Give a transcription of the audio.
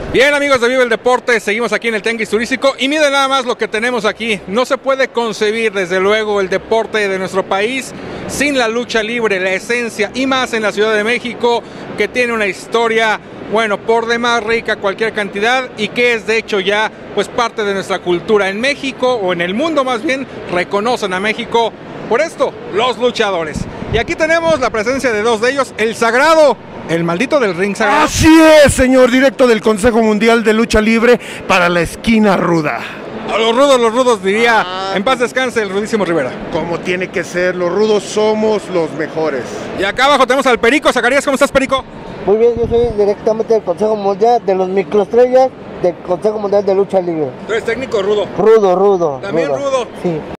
Bien, amigos de Vive el Deporte, seguimos aquí en el Tianguis Turístico y miren nada más lo que tenemos aquí. No se puede concebir, desde luego, el deporte de nuestro país sin la lucha libre, la esencia, y más en la Ciudad de México, que tiene una historia, bueno, por demás rica, cualquier cantidad, y que es de hecho ya pues parte de nuestra cultura. En México, o en el mundo más bien, reconocen a México por esto, los luchadores. Y aquí tenemos la presencia de dos de ellos, el Sagrado, el maldito del ring sagrado. Así es, señor, directo del Consejo Mundial de Lucha Libre para la esquina ruda. A los rudos diría, en paz descanse el rudísimo Rivera. Como tiene que ser, los rudos somos los mejores. Y acá abajo tenemos al Perico. Zacarías, ¿cómo estás, Perico? Muy bien, yo soy directamente del Consejo Mundial de los Microestrellas del Consejo Mundial de Lucha Libre. Tú eres técnico rudo. Rudo. También rudo. Sí.